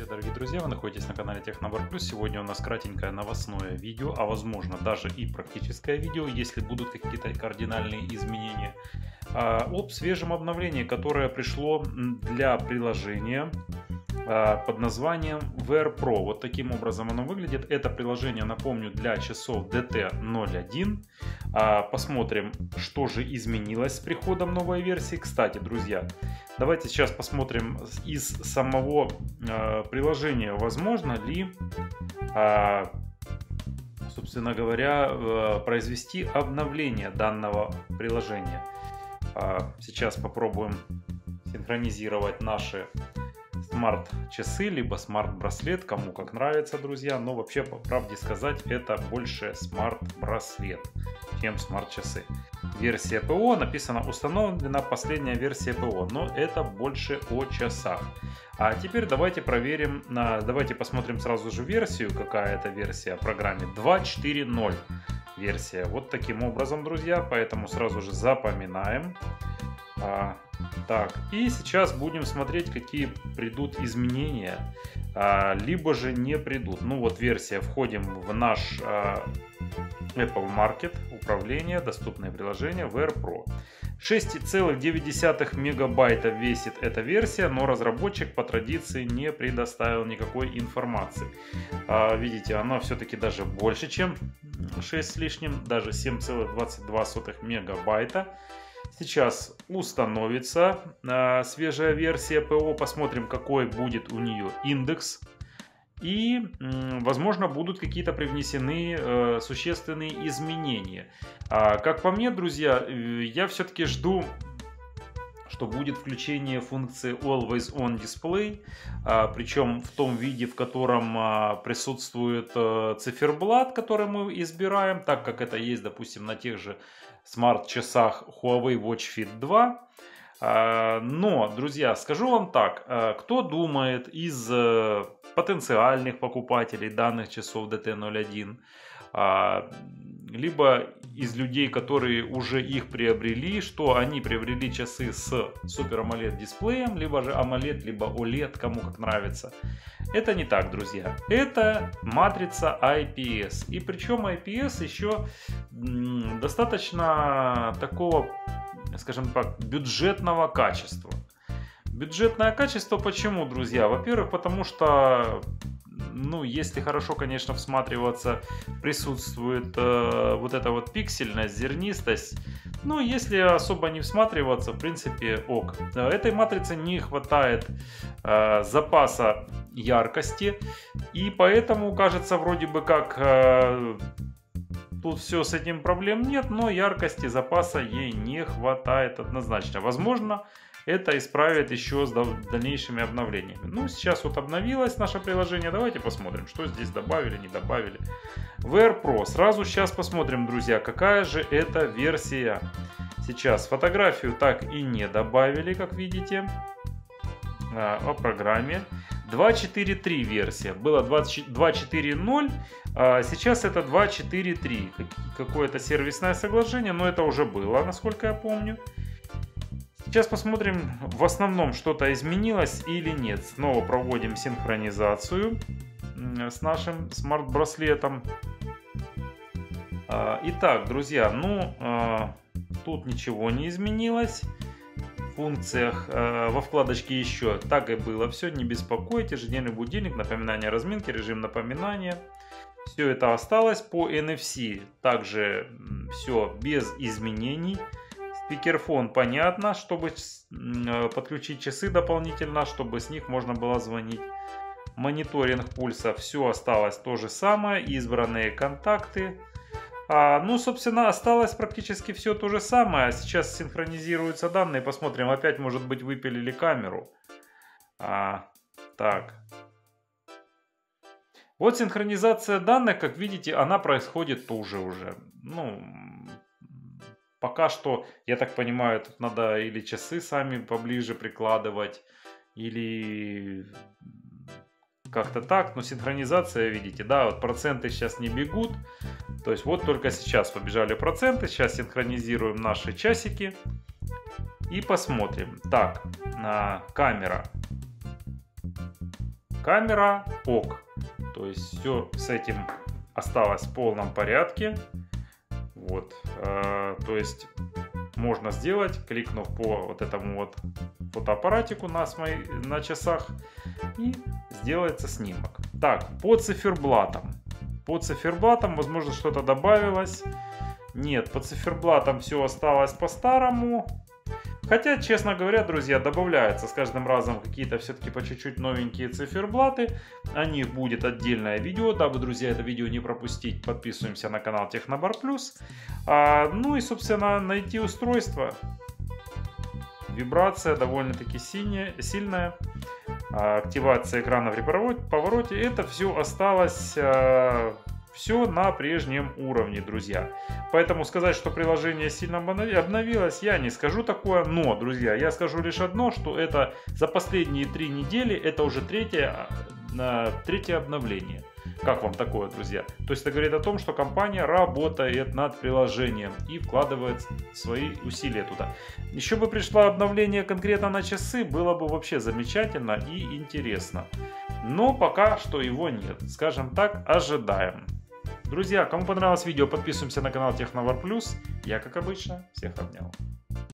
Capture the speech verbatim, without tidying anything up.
привет, дорогие друзья, вы находитесь на канале Технобар Плюс. Сегодня у нас кратенькое новостное видео, а возможно даже и практическое видео, если будут какие-то кардинальные изменения, об свежем обновлении, которое пришло для приложения под названием ви ар про. Вот таким образом оно выглядит. Это приложение, напомню, для часов ди ти ноль один. Посмотрим, что же изменилось с приходом новой версии. Кстати, друзья, давайте сейчас посмотрим из самого приложения, возможно ли, собственно говоря, произвести обновление данного приложения. Сейчас попробуем синхронизировать наши смарт-часы, либо смарт-браслет, кому как нравится, друзья. Но вообще, по правде сказать, это больше смарт-браслет, чем смарт-часы. Версия ПО, написано установлена последняя версия ПО, но это больше о часах. А теперь давайте проверим, давайте посмотрим сразу же версию, какая это версия в программе. два точка четыре ноль версия. Вот таким образом, друзья, поэтому сразу же запоминаем. А, так, и сейчас будем смотреть, какие придут изменения, а, либо же не придут. Ну вот версия, входим в наш а, Apple Market, управление, доступные приложения, ви ар про. шесть целых девять десятых мегабайта весит эта версия, но разработчик по традиции не предоставил никакой информации. А, видите, она все-таки даже больше, чем шесть с лишним, даже семь целых двадцать две сотых мегабайта. Сейчас установится э, свежая версия ПО, посмотрим, какой будет у нее индекс. И, э, возможно, будут какие-то привнесены э, существенные изменения. А, как по мне, друзья, э, я все-таки жду, что будет включение функции Always On Display, а, причем в том виде, в котором а, присутствует а, циферблат, который мы избираем, так как это есть, допустим, на тех же смарт-часах Huawei Watch Fit два. А, но, друзья, скажу вам так, а, кто думает из а, потенциальных покупателей данных часов ди ти ноль один, а, либо из людей, которые уже их приобрели, что они приобрели часы с Super AMOLED дисплеем, либо же AMOLED, либо о лед, кому как нравится. Это не так, друзья. Это матрица ай пи эс. И причем ай пи эс еще достаточно такого, скажем так, бюджетного качества. Бюджетное качество почему, друзья? Во-первых, потому что, ну, если хорошо, конечно, всматриваться, присутствует э, вот эта вот пиксельность, зернистость. Ну, если особо не всматриваться, в принципе, ок. Этой матрице не хватает э, запаса яркости, и поэтому кажется вроде бы как э, тут все с этим проблем нет, но яркости, запаса ей не хватает однозначно. Возможно, это исправит еще с дальнейшими обновлениями. Ну, сейчас вот обновилось наше приложение. Давайте посмотрим, что здесь добавили, не добавили. ви ар про. Сразу сейчас посмотрим, друзья, какая же это версия. Сейчас фотографию так и не добавили, как видите, о программе. два точка четыре три версия. Было два точка четыре ноль, а сейчас это два точка четыре три. Какое-то сервисное соглашение, но это уже было, насколько я помню. Сейчас посмотрим, в основном что-то изменилось или нет. Снова проводим синхронизацию с нашим смарт-браслетом. Итак, друзья, ну, тут ничего не изменилось. В функциях во вкладочке «Еще» так и было все, не беспокойтесь. Ежедневный будильник, напоминание о разминке, режим напоминания. Все это осталось. По эн эф си также все без изменений. Спикерфон понятно, чтобы подключить часы дополнительно, чтобы с них можно было звонить. Мониторинг пульса, все осталось то же самое. Избранные контакты. А, ну, собственно, осталось практически все то же самое. Сейчас синхронизируются данные. Посмотрим, опять, может быть, выпилили камеру. А, так. Вот синхронизация данных, как видите, она происходит тоже уже. Ну... Пока что, я так понимаю, тут надо или часы сами поближе прикладывать, или как-то так. Но синхронизация, видите, да, вот проценты сейчас не бегут. То есть вот только сейчас побежали проценты. Сейчас синхронизируем наши часики и посмотрим. Так, камера. камера ок. То есть все с этим осталось в полном порядке. Вот. Э, то есть можно сделать, кликнув по вот этому вот фотоаппаратику на, моей, на часах, и сделается снимок. Так, по циферблатам. По циферблатам, возможно, что-то добавилось. Нет, по циферблатам все осталось по-старому. Хотя, честно говоря, друзья, добавляются с каждым разом какие-то все-таки по чуть-чуть новенькие циферблаты. О них будет отдельное видео. Дабы, друзья, это видео не пропустить, подписываемся на канал Технобар Плюс. А, ну и, собственно, найти устройство. Вибрация довольно-таки сильная. А, активация экрана при повороте. Это все осталось... А, все на прежнем уровне, друзья. Поэтому сказать, что приложение сильно обновилось, я не скажу такое. Но, друзья, я скажу лишь одно, что это за последние три недели, это уже третье, третье обновление. Как вам такое, друзья? То есть это говорит о том, что компания работает над приложением и вкладывает свои усилия туда. Еще бы пришло обновление конкретно на часы, было бы вообще замечательно и интересно. Но пока что его нет. Скажем так, ожидаем. Друзья, кому понравилось видео, подписываемся на канал Технобар Плюс. Я, как обычно, всех обнял.